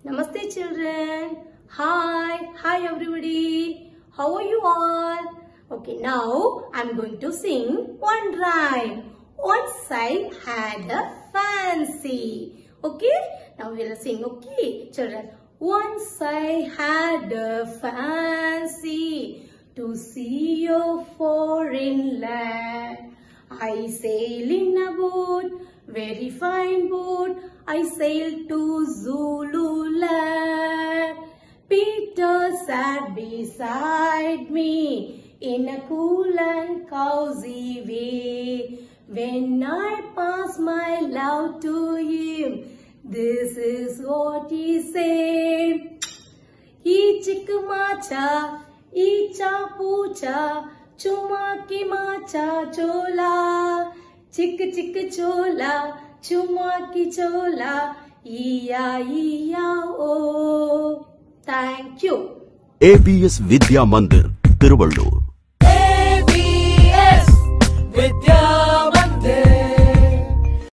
Namaste children. Hi everybody. How are you all? Okay, now I'm going to sing one rhyme. Once I had a fancy. Okay, now we'll sing. Okay, children. Once I had a fancy to see your foreign land. I sail in a boat, very fine boat. I sailed to Zululand. Peter sat beside me in a cool and cozy way. When I passed my love to him, this is what he said. Ee chikmacha, ee chapucha, chumaki macha chola. Chick chick chola, chumaki chola, iya oh. Thank you. APS Vidya Mandir, Tiruvallur.